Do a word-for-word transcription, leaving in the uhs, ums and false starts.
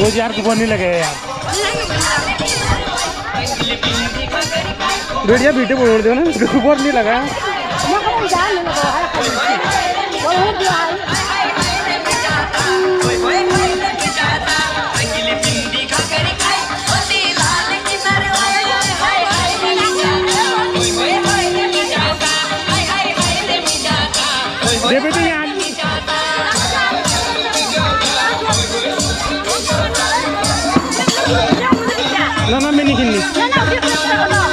वो यार कुपन नहीं लगे यार। बेटिया बीटे बोल दो ना, कुपन नहीं लगा। दे बेटे यहाँ ना ना मैं नहीं खेलनी।